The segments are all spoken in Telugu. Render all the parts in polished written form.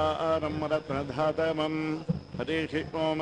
रत्नधातमं हरिः ओम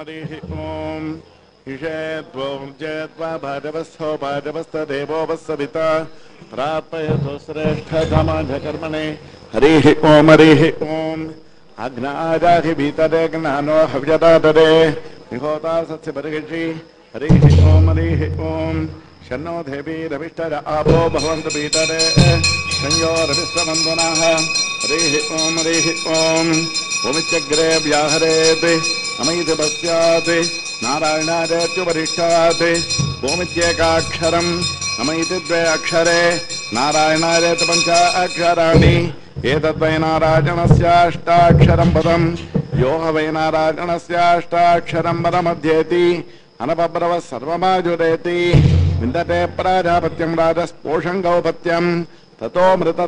ईशेत्वं जयत्वा भाजवस्थो भाजवस्थदेवो वत्सविता प्रार्थयतु श्रेष्ठतमजकर्मणे हरिः ओम अग्नाजाहि भीतरे ज्ञानो हव्यदातरे निहोता सत्य बर्हिषि हरिः ओम शन्नो देवी रविष्टर आपो भवन्तु भीतरे संयो रविश्ववन्दनाः हरिः ओम ओमित्यग्रे व्याहरेत् नमैति पश्चात् नारायणादेत्युपरिष्टात् ओमित्येकाक्षरम् नमैति द्वे अक्षरे नारायणादेति पञ्च अक्षराणि एतद्वै नारायणस्याष्टाक्षरं पदम् यो ह वै नारायणस्याष्टाक्षरं पदमध्येति अनपब्रवः सर्वमाजुरेति विन्दते प्राजापत्यं राजस्पोषं गौपत्यं ततो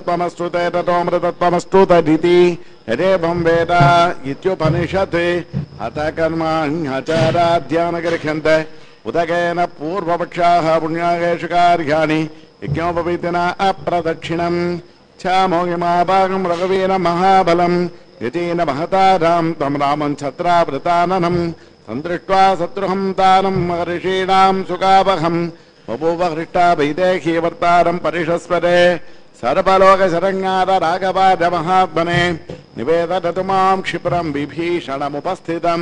मृतत्वमस्तुते यदेवं वेद इत्युपनिषत् अथ कर्माण्यचाराध्यानगृह्यन्ते उदकेन पूर्वपक्षाः पुण्यागेषु कार्याणि यज्ञोपवीतिना अप्रदक्षिणं छामोगिमाभागं रघुवीर महाबलं यतीन महतारां तं रामं छत्रावृताननं सन्दृष्ट्वा शत्रुहं तानं महर्षीणां सुखावहं बभूव हृष्टा वैदेही वर्तारं परिषस्वरे सर्वलोकशरण्याद राघवाय महात्मने निवेदतु मां क्षिप्रं विभीषणमुपस्थितं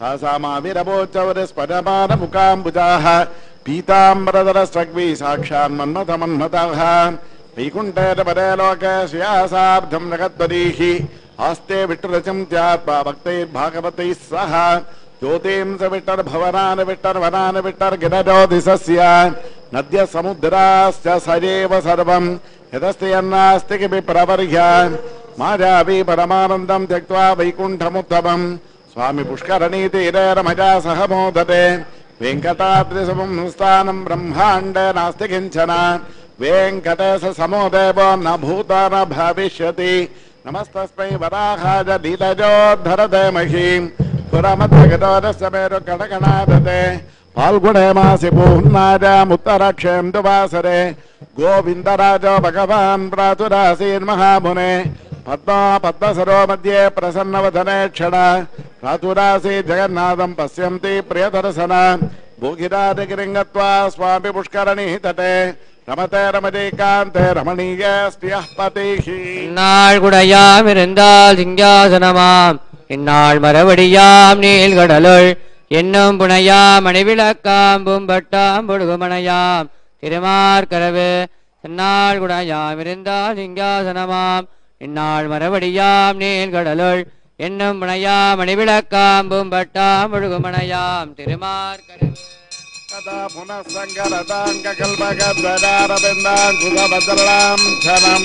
तासामाविरवोच्चवरस्पदमानमुकाम्बुजाः पीताम्बरधरस्रग्वी साक्षान्मन्मथमन्मथः वैकुण्ठेन पदे लोके श्रियासाब्धं जगत्पदीः आस्ते विष्णुरचिन्त्यात्मा भक्तैर्भागवतैः सह ज्योतिंस विट्टर्भवनानि विट्टर्वनानि विट्टर्गिरजोधिसस्य नद्य समुद्राश्च सजेव सर्वं यदस्ति यन्नास्ति किमपि प्रवर्ह्य मायावी परमानन्दं त्यक्त्वा वैकुण्ठमुत्तमं स्वामी पुष्करणीतीरे रमजा सह मोदते वेङ्कटाद्रिसमं स्थानं ब्रह्माण्डे नास्ति किञ्चन वेङ्कटेश समो देवो न भूता न भविष्यति नमस्तस्मै वराहाय लीलजोद्धरते महीं पुरमद्भगतोरसमेरु कणकणादते फाल्गुणे मासि पूर्णायामुत्तरक्षेन्दु वासरे गोविन्दराजो भगवान् प्रातुरासीन्महामुने पद्मा पद्मसरो मध्ये प्रसन्नवदने क्षण प्रातुरासी जगन्नाथं पश्यन्ति प्रियदर्शन भूगिराजगिरिं गत्वा स्वामी पुष्करणी तटे रमते रमणीकान्ते रमणीयस्त्रियः पतिः நாள்குடையாமிருந்தால் சிங்காசனமாம் இந்நாள் மரவடியாம் நீள்கடலுள் என்னும் புனையாம் மணிவிளக்காம் பூம்பட்டாம் பொடுகுமணையாம் திருமார்கரவு நாள்குடையாமிருந்தால் சிங்காசனமாம் இந்நாள் மரவடியாம் நீள்கடலுள் என்னும் புனையாம் மணிவிளக்காம் பூம்பட்டாம் பொடுகுமணையாம் திருமார்கரவு कदा पुनः सङ्गरताङ्कल्पगद्वदारविन्दाङ्कुशभद्रलां क्षणं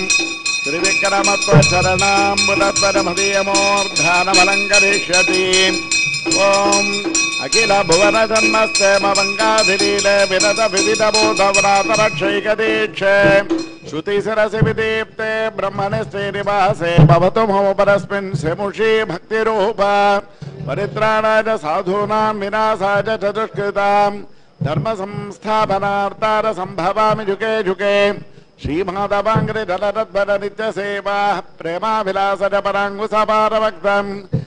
त्रिविक्रमत्वचरणाम्बुदत्वरमदीयमोर्धानमलङ्करिष्यति ॐ अखिल भुवनजन्मस्तेमवङ्गाधिलीले विरत विदितबोधव्रातरक्षैकदीक्षे श्रुतिशिरसि विदीप्ते ब्रह्मणि श्रीनिवासे भवतु मम परस्मिन् शमुषी भक्तिरूपा परित्राणाय साधूनां विनाशाय च दुष्कृताम् धर्म संस्थापनार्तार संभवामि जुगे जुगे श्रीमाधवाङ्घ्रिधरद्भर नित्य सेवा प्रेमाभिलासज पराङ्गुसपारभक्तं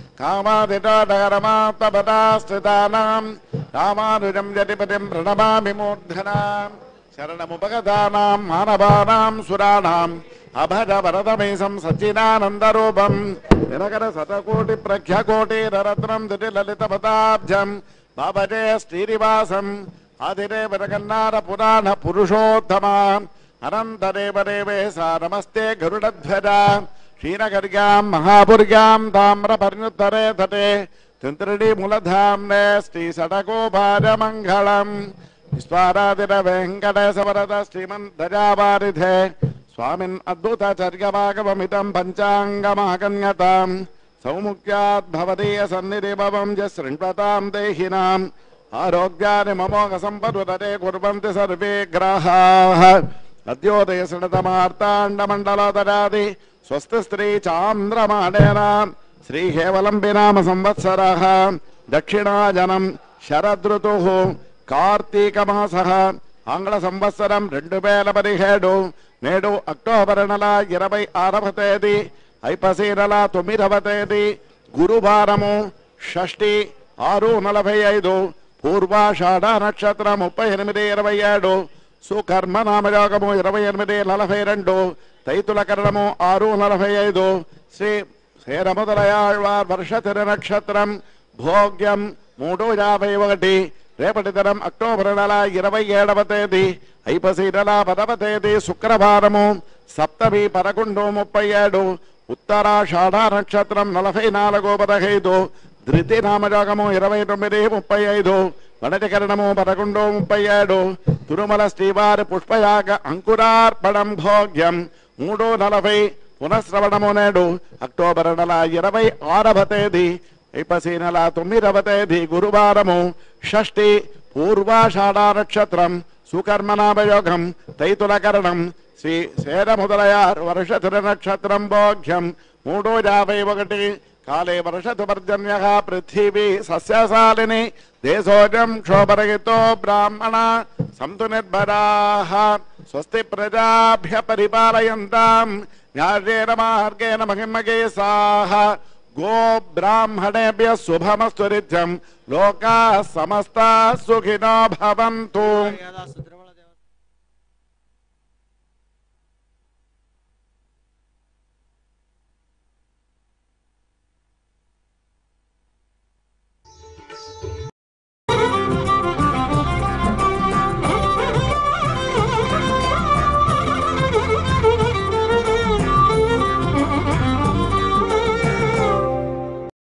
कामादिटोडगरमात्मपदाश्रितानां रामानुजं यतिपतिं प्रणमामि मूर्धनां शरणमुपगतानां मानवानां सुराणाम् अभजवरदमेशं सच्चिदानन्दरूपं दिनकर शतकोटि प्रख्यकोटिरत्नं दिटिललितपदाब्जं बाबजे श्रीनिवासम् आदिदेव जगन्नाथ पुराण पुरुषोत्तमा अनन्तदेव देवेशा नमस्ते गरुडध्वजा क्षीरगर्यां महापुर्यां ताम्रपर्णुत्तरे तटे तिन्त्रिणीमूलधाम्ने श्रीषडकोपाजमङ्गलम् विश्वाराधिर वेङ्कटेशवरद श्रीमन्तजावारिधे स्वामिन् अद्भुतचर्यवागवमितं पञ्चाङ्गमाकन्यताम् सौमुख्यात् भवदीय सन्निधिभवं च शृण्वतां देहिनाम् आरोग्यानि ममोघसम्पदुदते कुर्वन्ति सर्वे ग्राहाः अद्योदय शृणतमार्ताण्डमण्डलोदरादि स्वस्ति स्त्री चान्द्रमाणेन श्रीहेवलम्बि नाम संवत्सरः दक्षिणाजनं शरदृतुः कार्तीकमासः आंग्ल संवत्सरं 2017 నేడు అక్టోబర్ నెల 26వ తేదీ ఐపసీ నెల 9వ తేదీ గురువారము షష్ఠి 6:45 పూర్వాషాఢ నక్షత్రం 38:27 సుకర్మ నామయోగము 28:42 తైతుల కరణము 6:45 శ్రీ శ్రీరమదలయాళ్వార్ వర్షతిర నక్షత్రం భోగ్యం 3:51 రేపటి దినం అక్టోబర్ నెల 27వ తేదీ ఐపసి నెల 10వ తేదీ శుక్రవారము సప్తమి 11:37 ఉత్తరాషాఢ నక్షత్రం 44:15 ధృతి నామయోగము 29:35 వనటి కరణము 11:37 తిరుమల శ్రీవారి పుష్పయాగ అంకురార్పణం భోగ్యం 3:40 పునఃశ్రవణము నేడు అక్టోబర్ నెల 26వ తేదీ ఐపసి నెల 9వ తేదీ గురువారము షష్ఠి పూర్వాషాఢ నక్షత్రం సుకర్మనామయోగం తైతుల కరణం శ్రీ శేరముదలయార్ వర్షతిర నక్షత్రం భోగ్యం 3:51 కాలే వర్షతు పర్జన్య పృథివీ సస్యశాలిని దేశోజం క్షోభరహితో బ్రాహ్మణ సంతు నిర్భరాః స్వస్తి ప్రజాభ్య పరిపాలయంతాం న్యాయేన మార్గేణ మహిమగేసాః గో బ్రాహ్మణేభ్య శుభమస్తు నిత్యం లోకాః సమస్తాః సుఖినో భవంతు.